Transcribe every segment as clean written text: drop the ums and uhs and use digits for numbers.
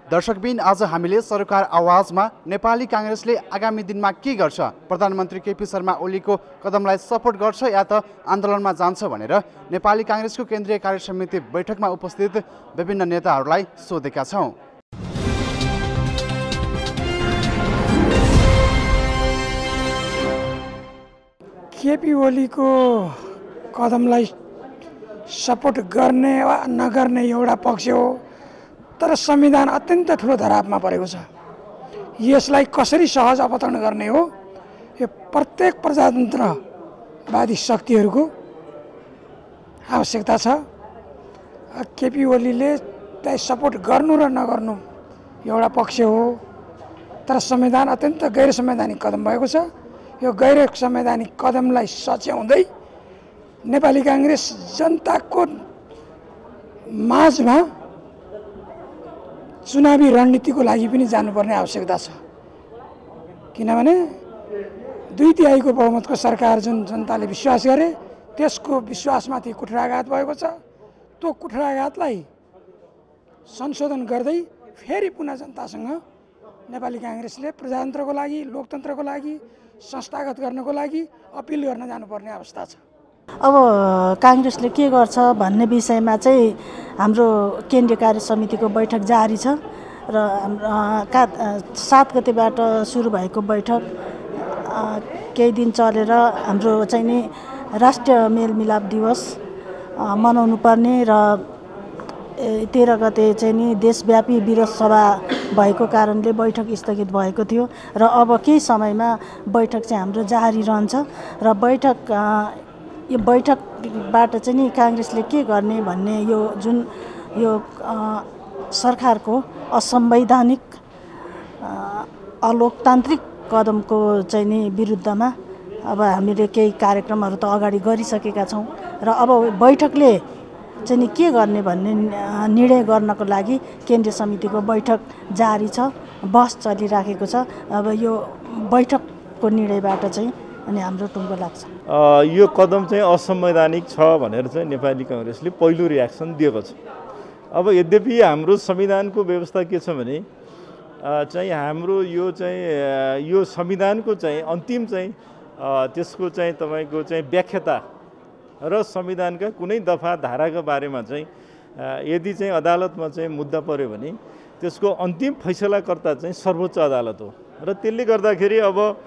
दर्शकबिन आज हामीले सरकार आवाजमा नेपाली कांग्रेसले आगामी दिनमा के गर्छ, प्रधानमन्त्री केपी शर्मा ओलीको कदमलाई सपोर्ट गर्छ या त आन्दोलनमा जान्छ भनेर नेपाली कांग्रेसको केन्द्रीय कार्यसमिति बैठकमा उपस्थित विभिन्न नेताहरूलाई सोधेका छौं। केपी ओलीको कदमलाई सपोर्ट गर्ने वा नगर्ने एउटा पक्ष हो, तर संविधान अत्यन्त ठुलो धरापमा परेको छ। यसलाई कसरी सहज अवतरण गर्ने हो, यो प्रत्येक प्रजातन्त्रवादी शक्तिहरूको आवश्यकता छ। केपी ओलीले त्यसलाई सपोर्ट गर्नु र नगर्नु एउटा पक्ष हो, तर संविधान अत्यन्त गैर संवैधानिक कदम भएको छ। यो गैर संवैधानिक कदमलाई सच्याउँदै नेपाली कांग्रेस जनताको माझमा चुनावी रणनीतिको लागि पनि जानुपर्ने आवश्यकता छ, किनभने 2/3 बहुमतको सरकार जुन जनताले विश्वास गरे त्यसको विश्वासमाथि कुठाराघात भएको छ। त्यो कुठाराघातलाई संशोधन गर्दै फेरि पुनः जनतासँग नेपाली कांग्रेसले प्रजातन्त्रको लागि, लोकतन्त्रको लागि, संस्थागत गर्नको लागि अपिल गर्न जानुपर्ने अवस्था छ। अब कांग्रेसले के गर्छ भन्ने विषयमा चाहिँ हाम्रो केन्द्रीय कार्य समितिको बैठक जारी छ र 7 गतेबाट सुरु भएको बैठक केही दिन चलेर हाम्रो चाहिँ नि राष्ट्रिय मेलमिलाप दिवस मनाउनु पर्ने र 13 गते चाहिँ नि देशव्यापी विरोध सभा भएको कारणले बैठक स्थगित भएको थियो र अब केही समयमा बैठक चाहिँ हाम्रो जारी रहन्छ र यो बैठकबाट चाहिँ नि कांग्रेसले के गर्ने भन्ने यो जुन यो सरकारको असंवैधानिक अलोकतान्त्रिक कदमको चाहिँ नि विरुद्धमा अब हामीले केही कार्यक्रमहरू त अगाडि गरिसकेका छौं र अब बैठकले चाहिँ नि के गर्ने भन्ने निर्णय गर्नको लागि केन्द्रीय समितिको बैठक जारी छ, बहस चलिराखेको छ। अब यो बैठकको निर्णयबाट चाहिँ अनि हाम्रो टुङ्गो लाग्छ। यो कदम चाहिँ असंवैधानिक छ भनेर चाहिँ नेपाली कांग्रेसले पहिलो रियाक्सन दिएको छ। अब यद्यपि हाम्रो संविधानको व्यवस्था के छ भने चाहिँ हाम्रो यो संविधानको चाहिँ अन्तिम चाहिँ त्यसको चाहिँ तपाईको चाहिँ व्याख्याता र संविधानका कुनै दफा धाराका बारेमा चाहिँ यदि चाहिँ अदालतमा चाहिँ मुद्दा पर्यो भने त्यसको अन्तिम फैसलाकर्ता चाहिँ सर्वोच्च अदालत हो र त्यसले गर्दाखेरि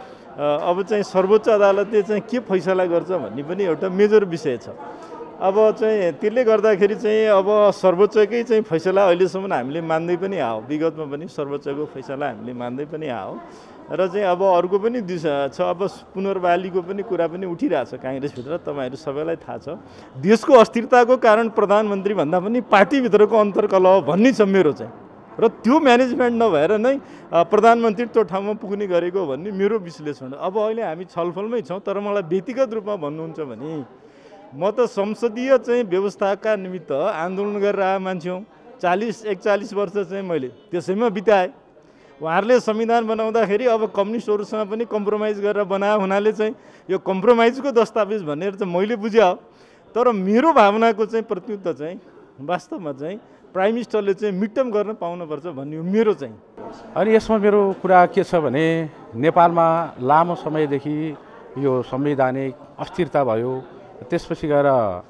अब चाहिँ सर्वोच्च अदालतले चाहिँ के फैसला गर्छ भन्ने पनि एउटा मेजर विषय छ। अब चाहिँ त्यसले गर्दाखेरि चाहिँ अब सर्वोच्चकै चाहिँ फैसला अहिलेसम्म हामीले मान्दै पनि आयो, विगतमा पनि सर्वोच्चको फैसला हामीले मान्दै पनि आयो र चाहिँ अब अर्को पनि दिशा छ। अब पुनर्बहालीको पनि कुरा पनि उठिरहेछ कांग्रेसभित्र, तपाईहरु सबैलाई थाहा छ। देशको अस्थिरताको कारण प्रधानमन्त्री भन्दा पनि पार्टीभित्रको अन्तर्कलह भन्ने छ मेरो चाहिँ, र त्यो म्यानेजमेन्ट नभएर नै प्रधानमन्त्री त्यो ठाउँमा पुग्ने गरेको भन्ने मेरो विश्लेषण। अब अहिले हामी छलफलमै छौँ, तर मलाई व्यक्तिगत रूपमा भन्नुहुन्छ भने म त संसदीय चाहिँ व्यवस्थाका निमित्त आन्दोलन गरेर आए मान्छे हौँ। 40-41 वर्ष चाहिँ मैले त्यसैमा बिताएँ। उहाँहरूले संविधान बनाउँदाखेरि अब कम्युनिस्टहरूसँग पनि कम्प्रोमाइज गरेर बनाए हुनाले चाहिँ यो कम्प्रोमाइजको दस्तावेज भनेर चाहिँ मैले बुझेँ। तर मेरो भावनाको चाहिँ प्रतियुत्तर चाहिँ वास्तवमा चाहिँ प्राइम मिनिस्टरले चाहिँ मिड टर्म गर्न पाउनुपर्छ भन्ने हो मेरो चाहिँ। अनि यसमा मेरो कुरा के छ भने नेपालमा लामो समयदेखि यो संवैधानिक अस्थिरता भयो, त्यसपछि गएर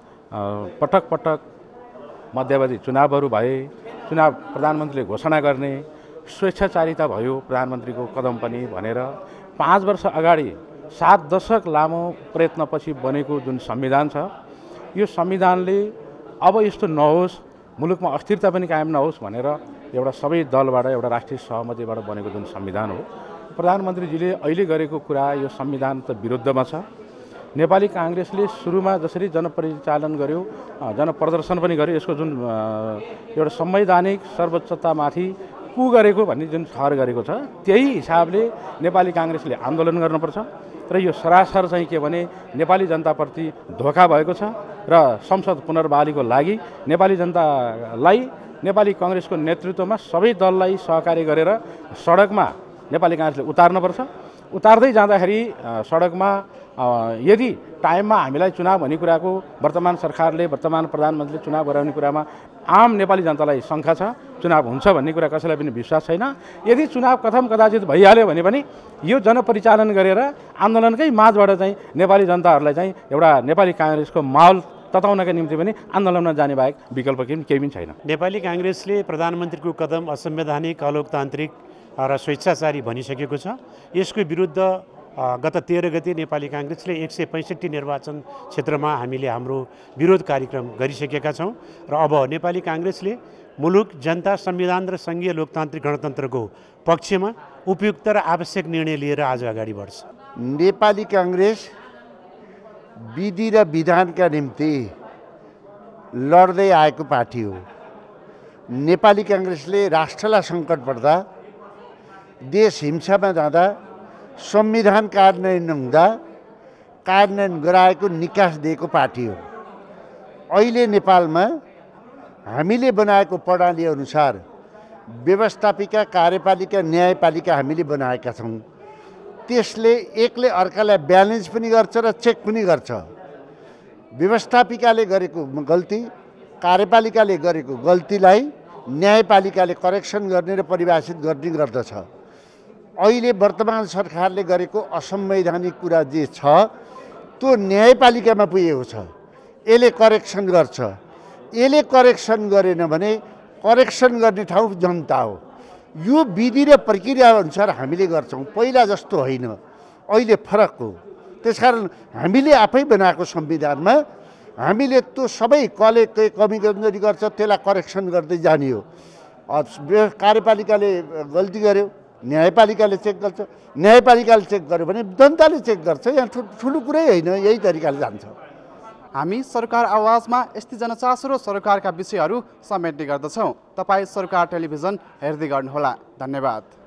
पटक पटक मध्यावधि चुनावहरू भए, चुनाव प्रधानमन्त्रीले घोषणा गर्ने, स्वेच्छाचारिता भयो प्रधानमन्त्रीको कदम पनि भनेर 5 वर्ष अगाडि 7 दशक लामो प्रयत्नपछि बनेको जुन संविधान छ, यो संविधानले अब यस्तो नहोस्, मुलुकमा अस्थिरता पनि कायम नहोस् भनेर एउटा सबै दलबाट एउटा राष्ट्रिय सहमतिबाट बनेको जुन संविधान हो। प्रधानमन्त्रीजीले अहिले गरेको कुरा यो संविधान त विरुद्धमा छ। नेपाली कांग्रेसले सुरुमा जसरी जनपरिचालन गर्यो, जनप्रदर्शन पनि गर्यो, यसको जुन एउटा संवैधानिक सर्वोच्चतामाथि कु गरेको भन्ने जुन ठहर गरेको छ, त्यही हिसाबले नेपाली कांग्रेसले आन्दोलन गर्नुपर्छ र यो सरासर चाहिँ के भने नेपाली जनताप्रति धोका भएको छ र संसद पुनर्बहालीको लागि नेपाली जनतालाई नेपाली कांग्रेसको नेतृत्वमा सबै दललाई सहकारी गरेर सडकमा नेपाली कांग्रेसले उतार्नुपर्छ। उतार्दै जाँदाखेरि सडकमा यदि टाइममा हामीलाई चुनाव भन्ने कुराको वर्तमान सरकारले वर्तमान प्रधानमन्त्रीले चुनाव गराउने कुरामा आम नेपाली जनतालाई शङ्का छ, चुनाव हुन्छ भन्ने कुरा कसैलाई पनि विश्वास छैन। यदि चुनाव कथम कदाचित भइहाल्यो भने पनि यो जनपरिचालन गरेर आन्दोलनकै माझबाट चाहिँ नेपाली जनताहरूलाई चाहिँ एउटा नेपाली काङ्ग्रेसको माहौल तताउनका निम्ति पनि आन्दोलनमा जाने बाहेक विकल्प केही पनि छैन। नेपाली काङ्ग्रेसले प्रधानमन्त्रीको कदम असंवैधानिक, अलोकतान्त्रिक र स्वेच्छाचारी भनिसकेको छ। यसको विरुद्ध गत 13 गते नेपाली काङ्ग्रेसले 165 निर्वाचन क्षेत्रमा हामीले हाम्रो विरोध कार्यक्रम गरिसकेका छौँ र अब नेपाली काङ्ग्रेसले मुलुक, जनता, संविधान र सङ्घीय लोकतान्त्रिक गणतन्त्रको पक्षमा उपयुक्त र आवश्यक निर्णय लिएर आज अगाडि बढ्छ। नेपाली काङ्ग्रेस विधि र विधानका निम्ति लड्दै आएको पार्टी हो। नेपाली काङ्ग्रेसले राष्ट्रलाई सङ्कट पर्दा, देश हिंसामा जाँदा, संविधान कार्यान्वयन नहुँदा कार्यान्वयन गराएको निकास दिएको पार्टी हो। अहिले नेपालमा हामीले बनाएको प्रणाली अनुसार व्यवस्थापिका, कार्यपालिका, न्यायपालिका हामीले बनाएका छौँ। त्यसले एकले अर्कालाई ब्यालेन्स पनि गर्छ र चेक पनि गर्छ। व्यवस्थापिकाले गरेको गल्ती, कार्यपालिकाले गरेको गल्तीलाई न्यायपालिकाले करेक्सन गर्ने र परिभाषित गर्ने गर्दछ। अहिले वर्तमान सरकारले गरेको असंवैधानिक कुरा जे छ त्यो न्यायपालिकामा पुगेको छ। यसले करेक्सन गर्छ। यसले करेक्सन गरेन भने करेक्सन गर्ने ठाउँ जनता हो। यो विधि र प्रक्रिया अनुसार हामीले गर्छौँ, पहिला जस्तो होइन, अहिले फरक हो। त्यसकारण हामीले आफै बनाएको संविधानमा हामीले त्यो सबै कले कमी कमजोरी गर्छ, त्यसलाई करेक्सन गर्दै जाने हो। कार्यपालिकाले गल्ती गर्यो, न्यायपालिकाले चेक गर्छ, न्यायपालिकाले चेक गर्यो भने जनताले चेक गर्छ। यहाँ ठुलो कुरै होइन, यही तरिकाले जान्छ। हामी सरकार आवाजमा यस्तै जनचासो र सरकारका विषयहरू समेट्ने गर्दछौँ। तपाईँ सरकार टेलिभिजन हेर्दै गर्नुहोला। धन्यवाद।